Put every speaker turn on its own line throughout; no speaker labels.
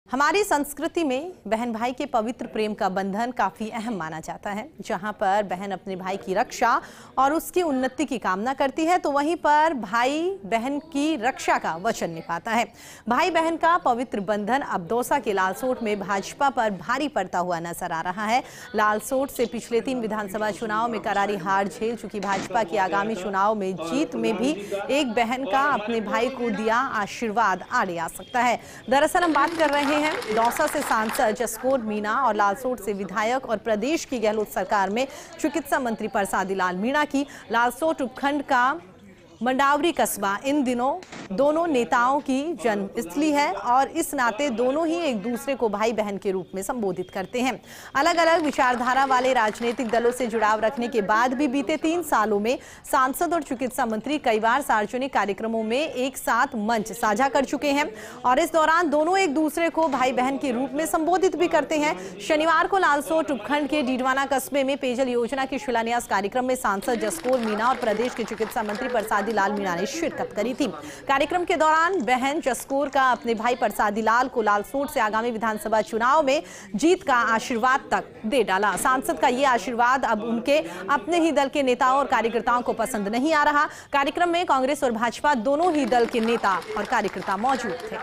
हमारी संस्कृति में बहन भाई के पवित्र प्रेम का बंधन काफी अहम माना जाता है। जहां पर बहन अपने भाई की रक्षा और उसकी उन्नति की कामना करती है, तो वहीं पर भाई बहन की रक्षा का वचन निभाता है। भाई बहन का पवित्र बंधन अब दौसा के लालसोट में भाजपा पर भारी पड़ता हुआ नजर आ रहा है। लालसोट से पिछले 3 विधानसभा चुनाव में करारी हार झेल चुकी भाजपा की आगामी चुनाव में जीत में भी एक बहन का अपने भाई को दिया आशीर्वाद आड़े आ सकता है। दरअसल हम बात कर रहे हैं दौसा से सांसद जसकोर मीणा और लालसोट से विधायक और प्रदेश की गहलोत सरकार में चिकित्सा मंत्री प्रसादी लाल मीणा की। लालसोट उपखंड का मंडावरी कस्बा इन दिनों दोनों नेताओं की जन्मस्थली है और इस नाते दोनों ही एक दूसरे को भाई बहन के रूप में संबोधित करते हैं। अलग अलग विचारधारा वाले राजनीतिक दलों से जुड़ाव रखने के बाद भी बीते 3 सालों में सांसद और चिकित्सा मंत्री कई बार सार्वजनिक कार्यक्रमों में एक साथ मंच साझा कर चुके हैं और इस दौरान दोनों एक दूसरे को भाई बहन के रूप में संबोधित भी करते हैं। शनिवार को लालसोट उपखंड के डीडवाना कस्बे में पेयजल योजना के शिलान्यास कार्यक्रम में सांसद जसकोर मीणा और प्रदेश के चिकित्सा मंत्री प्रसादी लाल मीणा ने शिरकत करी थी। कार्यक्रम के दौरान बहन जसकोर का अपने भाई प्रसादी लाल को लालसोट से आगामी विधानसभा चुनाव में जीत का आशीर्वाद तक दे डाला। सांसद का ये आशीर्वाद अब उनके अपने ही दल के नेताओं और कार्यकर्ताओं को पसंद नहीं आ रहा। कार्यक्रम में कांग्रेस और भाजपा दोनों ही दल के नेता और कार्यकर्ता मौजूद थे।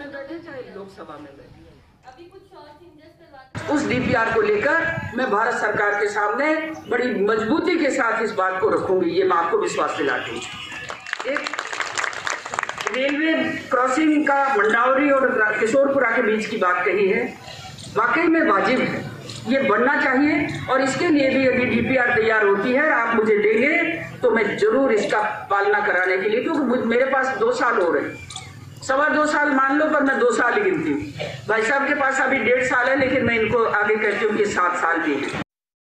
उस डीपीआर को लेकर मैं भारत सरकार के सामने बड़ी मजबूती के साथ इस बात को रखूंगी, ये मैं आपको विश्वास दिलाती हूँ। एक रेलवे क्रॉसिंग का मंडावरी और किशोरपुरा के बीच की बात कही है, वाकई में वाजिब है, ये बनना चाहिए और इसके लिए भी यदि डीपीआर तैयार होती है आप मुझे देंगे तो मैं जरूर इसका पालना कराने के लिए, क्योंकि मेरे पास 2 साल हो रहे हैं, 2.25 साल मान लो, पर मैं 2 साल ही गिनती हूँ। भाई साहब के पास अभी 1.5 साल है, लेकिन मैं इनको आगे कहती हूँ कि 7 साल भी है।